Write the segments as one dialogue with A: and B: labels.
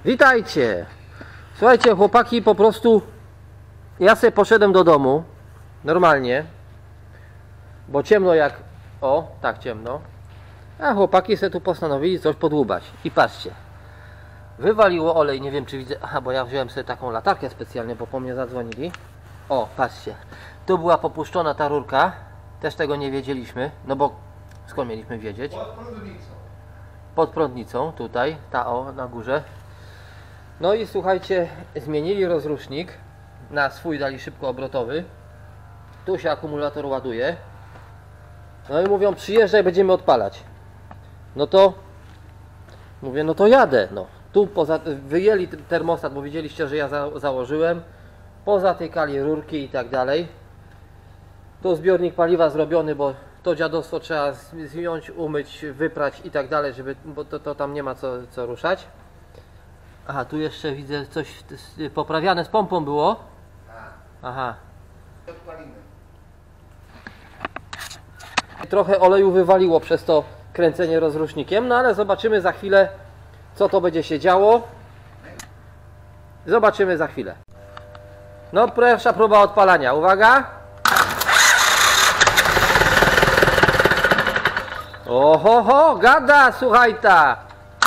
A: Witajcie! Słuchajcie, chłopaki, po prostu ja sobie poszedłem do domu normalnie, bo ciemno jak... O, tak ciemno. A chłopaki sobie tu postanowili coś podłubać. I patrzcie, wywaliło olej, nie wiem czy widzę... Aha, bo ja wziąłem sobie taką latarkę specjalnie, bo po mnie zadzwonili. O, patrzcie, tu była popuszczona ta rurka. Też tego nie wiedzieliśmy, no bo skąd mieliśmy wiedzieć?
B: Pod prądnicą.
A: Pod prądnicą, tutaj, ta o, na górze. No i słuchajcie, zmienili rozrusznik na swój, dali szybkoobrotowy. Tu się akumulator ładuje. No i mówią, przyjeżdżaj, będziemy odpalać. No to mówię, no to jadę. No, tu wyjęli termostat, bo widzieliście, że ja założyłem. Pozatykali rurki i tak dalej. Tu zbiornik paliwa zrobiony, bo to dziadostwo trzeba zdjąć, umyć, wyprać i tak dalej, żeby, bo to tam nie ma co ruszać. Aha, tu jeszcze widzę coś poprawiane z pompą było. Aha.
B: Odpalimy.
A: Trochę oleju wywaliło przez to kręcenie rozrusznikiem, no ale zobaczymy za chwilę, co to będzie się działo. Zobaczymy za chwilę. No, pierwsza próba odpalania. Uwaga! Oho, gada, słuchaj ta!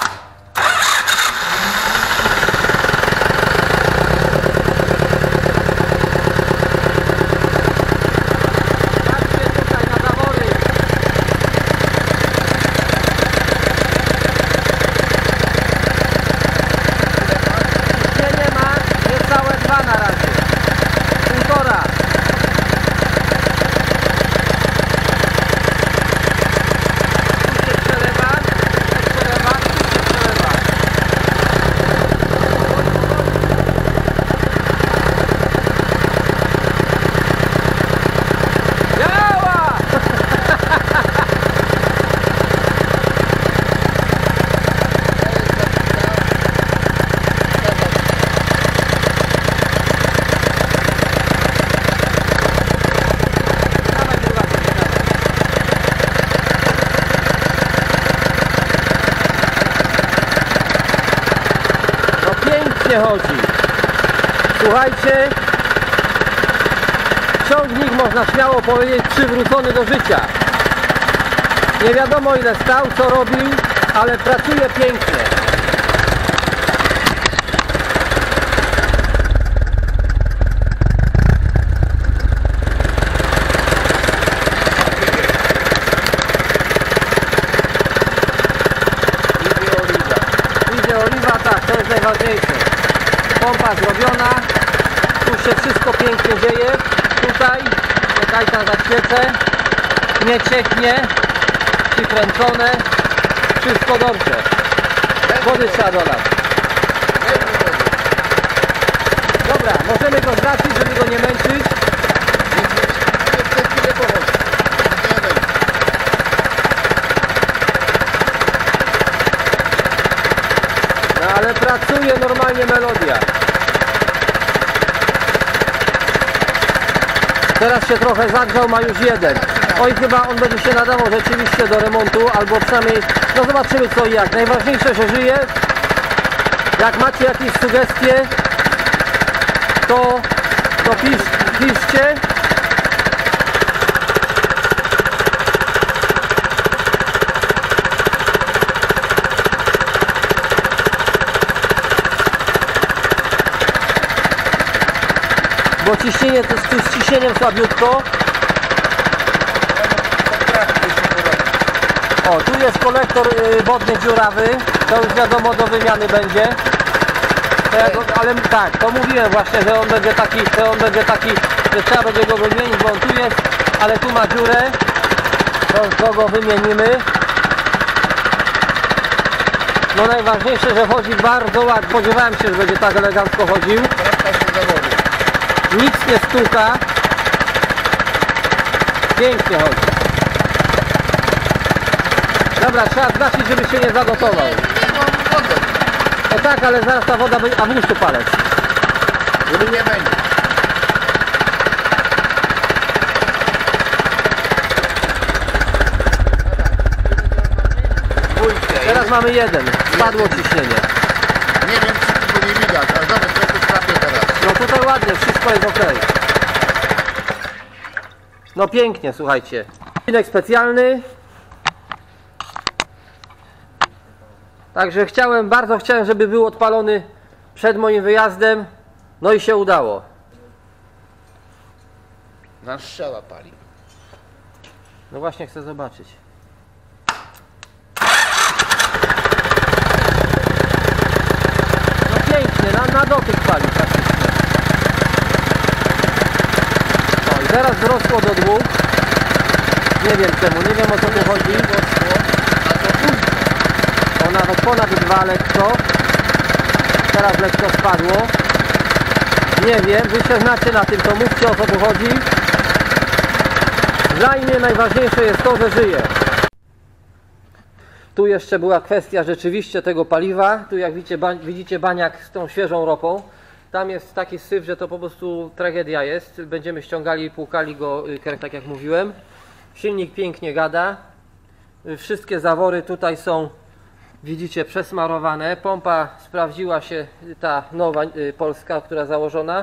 A: Chodzi. Słuchajcie, ciągnik, można śmiało powiedzieć, przywrócony do życia. Nie wiadomo ile stał, co robił, ale pracuje pięknie. Idzie oliwa, tak, to jest najważniejsze. Pompa zrobiona, tu się wszystko pięknie dzieje, tutaj, czekaj, tam zaświecę, nie cieknie, przykręcone, wszystko dobrze, wody trzeba dolać. Dobra, możemy go zgasić, żeby go nie męczyć. No ale pracuje normalnie melodia. Teraz się trochę zagrzał, ma już jeden. Oj, chyba on będzie się nadawał rzeczywiście do remontu, albo przynajmniej, no zobaczymy co i jak. Najważniejsze, że żyje. Jak macie jakieś sugestie, to piszcie. Bo ciśnienie, to z ciśnieniem słabiutko. O, tu jest kolektor wodny dziurawy. To już wiadomo, do wymiany będzie. Ale tak, to mówiłem właśnie, że on będzie taki, że trzeba będzie go wymienić, bo on tu jest, ale tu ma dziurę. To go wymienimy. No najważniejsze, że chodzi bardzo ładnie. Spodziewałem się, że będzie tak elegancko chodził. Nic nie stuka. Pięknie chodzi. Dobra, trzeba zgasić, żeby się nie zagotował. No tak, ale zaraz ta woda będzie... A włóż tu palec.
B: Żeby nie będzie.
A: Teraz mamy jeden. Spadło ciśnienie.
B: Nie wiem, czy
A: ładnie, wszystko jest ok. No pięknie, słuchajcie. Odcinek specjalny. Także bardzo chciałem, żeby był odpalony przed moim wyjazdem. No i się udało.
B: Nasz strzała pali.
A: No właśnie chcę zobaczyć. No pięknie, na dotyk pali praktycznie. No i teraz wzrosło do 2. Nie wiem czemu, nie wiem o co tu chodzi. O nawet ponad 2 lekko. Teraz lekko spadło. Nie wiem, wy się znacie na tym, to mówcie o co tu chodzi. Dla mnie najważniejsze jest to, że żyję. Tu jeszcze była kwestia rzeczywiście tego paliwa. Tu jak widzicie baniak z tą świeżą ropą. Tam jest taki syf, że to po prostu tragedia jest. Będziemy ściągali i płukali go, tak jak mówiłem. Silnik pięknie gada. Wszystkie zawory tutaj są, widzicie, przesmarowane. Pompa sprawdziła się, ta nowa polska, która założona.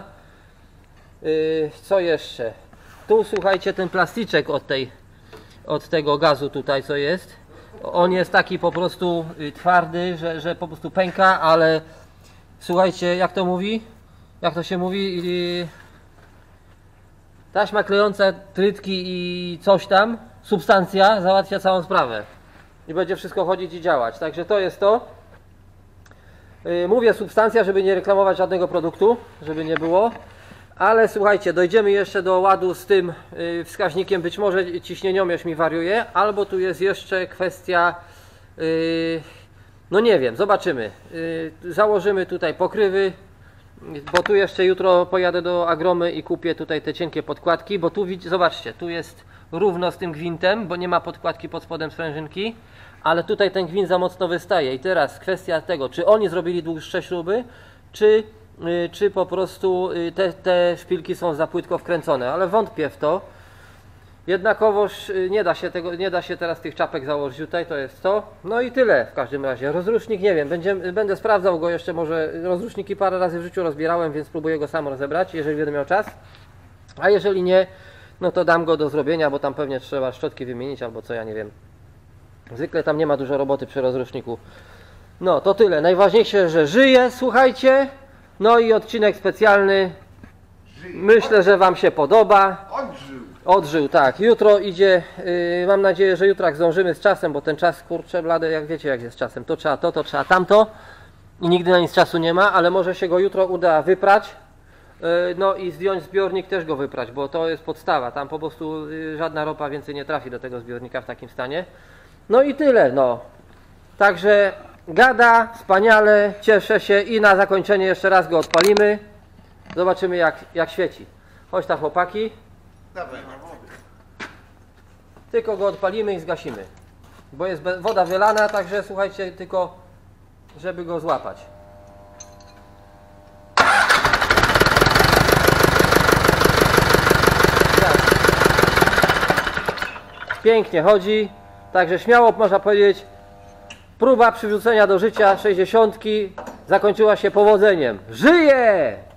A: Co jeszcze? Tu słuchajcie, ten plasticzek od tego gazu tutaj co jest. On jest taki po prostu twardy, że po prostu pęka, ale słuchajcie, jak to mówi? Jak to się mówi? Taśma klejąca trytki i coś tam, substancja załatwia całą sprawę. I będzie wszystko chodzić i działać. Także to jest to. Mówię substancja, żeby nie reklamować żadnego produktu, żeby nie było. Ale słuchajcie, dojdziemy jeszcze do ładu z tym wskaźnikiem, być może ciśnieniomierz mi wariuje, albo tu jest jeszcze kwestia, no nie wiem, zobaczymy. Założymy tutaj pokrywy, bo tu jeszcze jutro pojadę do Agromy i kupię tutaj te cienkie podkładki, bo tu zobaczcie, tu jest równo z tym gwintem, bo nie ma podkładki pod spodem sprężynki, ale tutaj ten gwint za mocno wystaje. I teraz kwestia tego, czy oni zrobili dłuższe śruby, czy po prostu te szpilki są za płytko wkręcone, ale wątpię w to. Jednakowoż nie da się teraz tych czapek założyć tutaj, to jest to. No i tyle w każdym razie. Rozrusznik nie wiem, będę sprawdzał go jeszcze, może rozruszniki parę razy w życiu rozbierałem, więc spróbuję go sam rozebrać, jeżeli będę miał czas. A jeżeli nie, no to dam go do zrobienia, bo tam pewnie trzeba szczotki wymienić albo co, ja nie wiem. Zwykle tam nie ma dużo roboty przy rozruszniku. No to tyle. Najważniejsze, że żyję, słuchajcie. No i odcinek specjalny. Myślę, że wam się podoba. Odżył, tak. Jutro idzie, mam nadzieję, że jutro jak zdążymy z czasem, bo ten czas, kurczę blady, jak wiecie jak jest z czasem. To trzeba to trzeba tamto. I nigdy na nic czasu nie ma, ale może się go jutro uda wyprać. No i zdjąć zbiornik, też go wyprać, bo to jest podstawa. Tam po prostu żadna ropa więcej nie trafi do tego zbiornika w takim stanie. No i tyle, no. Także gada, wspaniale, cieszę się i na zakończenie jeszcze raz go odpalimy. Zobaczymy jak świeci. Chodź tam chłopaki.
B: Dawaj.
A: Tylko go odpalimy i zgasimy. Bo jest woda wylana, także słuchajcie, tylko żeby go złapać. Tak. Pięknie chodzi. Także śmiało można powiedzieć, próba przywrócenia do życia 60 zakończyła się powodzeniem. Żyję!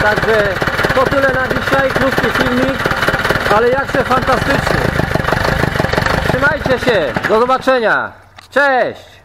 A: Także to tyle na dzisiaj, krótki filmik, ale jakże fantastyczny. Trzymajcie się, do zobaczenia, cześć!